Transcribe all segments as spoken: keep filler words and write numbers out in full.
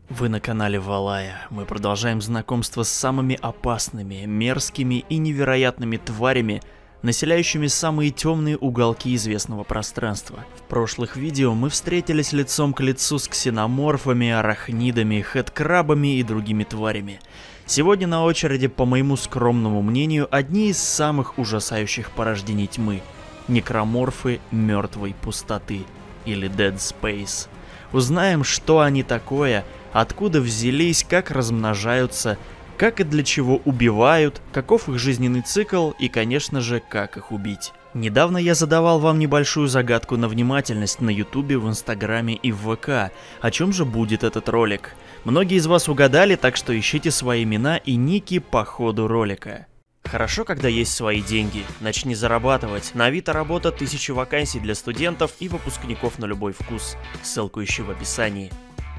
Вы на канале Валая. Мы продолжаем знакомство с самыми опасными, мерзкими и невероятными тварями, населяющими самые темные уголки известного пространства. В прошлых видео мы встретились лицом к лицу с ксеноморфами, арахнидами, хэдкрабами и другими тварями. Сегодня на очереди, по моему скромному мнению, одни из самых ужасающих порождений тьмы – некроморфы мертвой пустоты, или Dead Space. Узнаем, что они такое, откуда взялись, как размножаются, как и для чего убивают, каков их жизненный цикл и, конечно же, как их убить. Недавно я задавал вам небольшую загадку на внимательность на ютубе, в инстаграме и в ВК. О чем же будет этот ролик? Многие из вас угадали, так что ищите свои имена и ники по ходу ролика. Хорошо, когда есть свои деньги. Начни зарабатывать. На Авито работа тысячи вакансий для студентов и выпускников на любой вкус. Ссылку ищи в описании.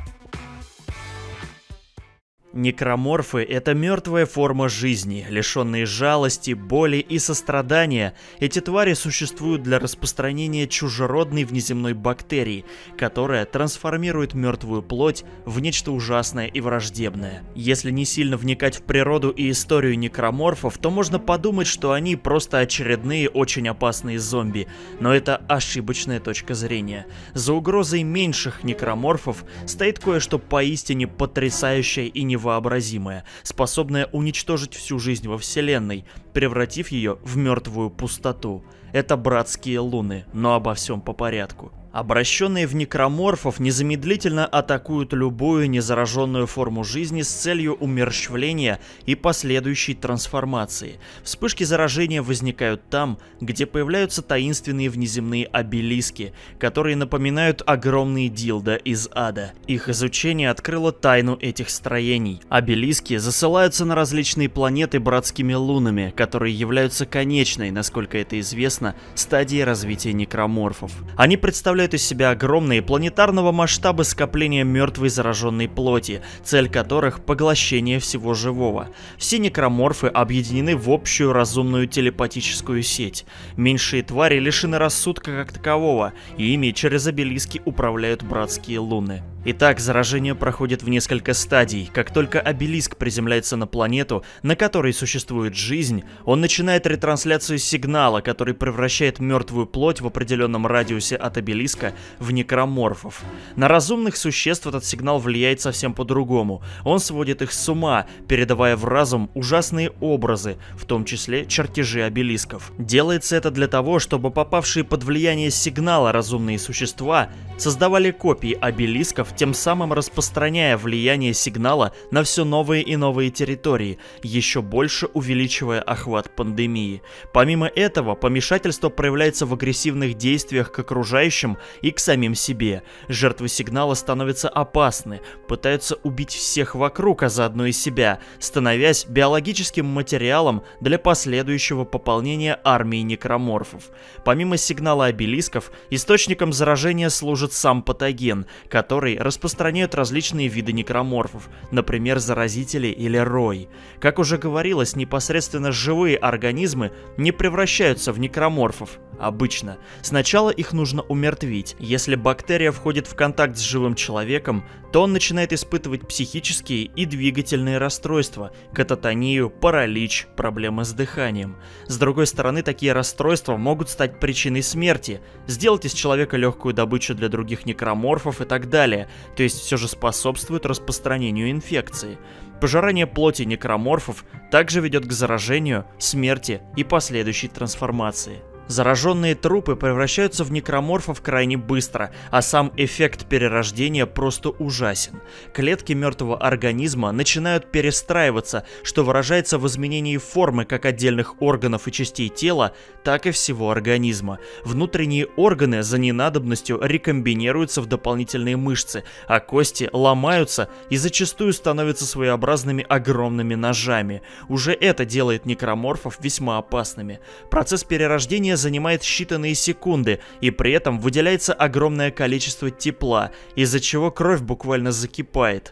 Некроморфы – это мертвая форма жизни, лишенные жалости, боли и сострадания. Эти твари существуют для распространения чужеродной внеземной бактерии, которая трансформирует мертвую плоть в нечто ужасное и враждебное. Если не сильно вникать в природу и историю некроморфов, то можно подумать, что они просто очередные очень опасные зомби, но это ошибочная точка зрения. За угрозой меньших некроморфов стоит кое-что поистине потрясающее и невообразимое. Вообразимое, способное уничтожить всю жизнь во вселенной, превратив ее в мертвую пустоту. Это братские луны, но обо всем по порядку. Обращенные в некроморфов незамедлительно атакуют любую незараженную форму жизни с целью умерщвления и последующей трансформации. Вспышки заражения возникают там, где появляются таинственные внеземные обелиски, которые напоминают огромные дилдо из ада. Их изучение открыло тайну этих строений. Обелиски засылаются на различные планеты братскими лунами, которые являются конечной, насколько это известно, стадией развития некроморфов. Они представляют из себя огромные планетарного масштаба скопления мертвой зараженной плоти, цель которых – поглощение всего живого. Все некроморфы объединены в общую разумную телепатическую сеть. Меньшие твари лишены рассудка как такового, и ими через обелиски управляют братские луны. Итак, заражение проходит в несколько стадий. Как только обелиск приземляется на планету, на которой существует жизнь, он начинает ретрансляцию сигнала, который превращает мертвую плоть в определенном радиусе от обелиска в некроморфов. На разумных существ этот сигнал влияет совсем по-другому. Он сводит их с ума, передавая в разум ужасные образы, в том числе чертежи обелисков. Делается это для того, чтобы попавшие под влияние сигнала разумные существа создавали копии обелисков, тем самым распространяя влияние сигнала на все новые и новые территории, еще больше увеличивая охват пандемии. Помимо этого, помешательство проявляется в агрессивных действиях к окружающим и к самим себе. Жертвы сигнала становятся опасны, пытаются убить всех вокруг, а заодно и себя, становясь биологическим материалом для последующего пополнения армии некроморфов. Помимо сигнала обелисков, источником заражения служит сам патоген, который распространяют различные виды некроморфов, например, заразители или рой. Как уже говорилось, непосредственно живые организмы не превращаются в некроморфов. Обычно. Сначала их нужно умертвить. Если бактерия входит в контакт с живым человеком, то он начинает испытывать психические и двигательные расстройства, кататонию, паралич, проблемы с дыханием. С другой стороны, такие расстройства могут стать причиной смерти, сделать из человека легкую добычу для других некроморфов и так далее, то есть все же способствует распространению инфекции. Пожирание плоти некроморфов также ведет к заражению, смерти и последующей трансформации. Зараженные трупы превращаются в некроморфов крайне быстро, а сам эффект перерождения просто ужасен. Клетки мертвого организма начинают перестраиваться, что выражается в изменении формы как отдельных органов и частей тела, так и всего организма. Внутренние органы за ненадобностью рекомбинируются в дополнительные мышцы, а кости ломаются и зачастую становятся своеобразными огромными ножами. Уже это делает некроморфов весьма опасными. Процесс перерождения занимает считанные секунды, и при этом выделяется огромное количество тепла, из-за чего кровь буквально закипает.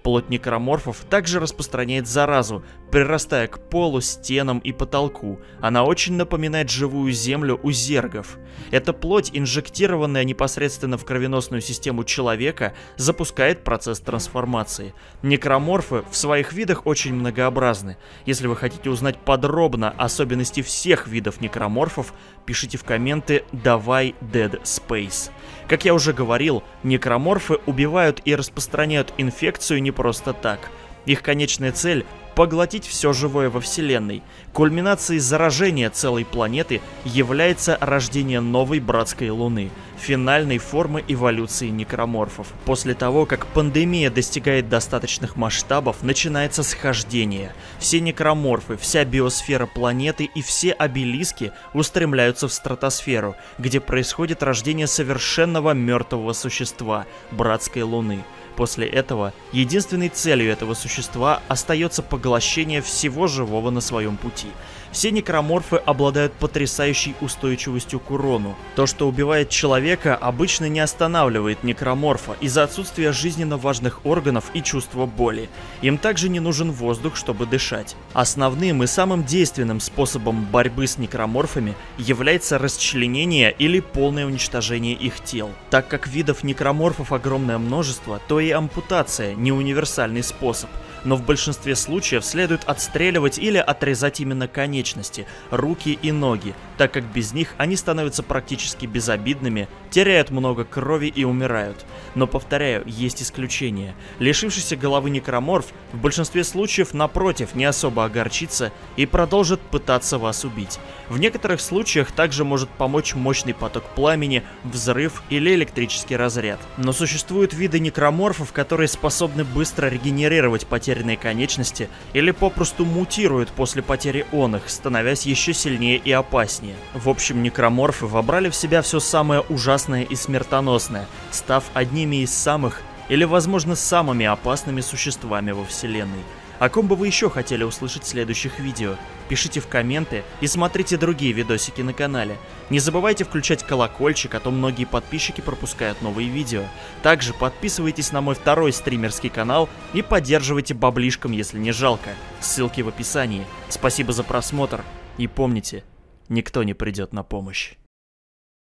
Плоть некроморфов также распространяет заразу, прирастая к полу, стенам и потолку. Она очень напоминает живую землю у зергов. Эта плоть, инжектированная непосредственно в кровеносную систему человека, запускает процесс трансформации. Некроморфы в своих видах очень многообразны. Если вы хотите узнать подробно особенности всех видов некроморфов, пишите в комменты «Давай Dead Space». Как я уже говорил, некроморфы убивают и распространяют инфекцию не просто так. Их конечная цель — поглотить все живое во Вселенной. Кульминацией заражения целой планеты является рождение новой братской Луны, финальной формы эволюции некроморфов. После того, как пандемия достигает достаточных масштабов, начинается схождение. Все некроморфы, вся биосфера планеты и все обелиски устремляются в стратосферу, где происходит рождение совершенного мертвого существа — братской Луны. После этого единственной целью этого существа остается поглощение всего живого на своем пути. Все некроморфы обладают потрясающей устойчивостью к урону. То, что убивает человека, обычно не останавливает некроморфа из-за отсутствия жизненно важных органов и чувства боли. Им также не нужен воздух, чтобы дышать. Основным и самым действенным способом борьбы с некроморфами является расчленение или полное уничтожение их тел. Так как видов некроморфов огромное множество, то и ампутация не универсальный способ. Но в большинстве случаев следует отстреливать или отрезать именно конечности, руки и ноги, так как без них они становятся практически безобидными, теряют много крови и умирают. Но, повторяю, есть исключения. Лишившийся головы некроморф в большинстве случаев, напротив, не особо огорчится и продолжит пытаться вас убить. В некоторых случаях также может помочь мощный поток пламени, взрыв или электрический разряд. Но существуют виды некроморфов, которые способны быстро регенерировать потерянные конечности или попросту мутируют после потери оных, становясь еще сильнее и опаснее. В общем, некроморфы вобрали в себя все самое ужасное и смертоносное, став одними из самых или, возможно, самыми опасными существами во Вселенной. О ком бы вы еще хотели услышать в следующих видео? Пишите в комменты и смотрите другие видосики на канале. Не забывайте включать колокольчик, а то многие подписчики пропускают новые видео. Также подписывайтесь на мой второй стримерский канал и поддерживайте баблишком, если не жалко. Ссылки в описании. Спасибо за просмотр и помните, никто не придет на помощь.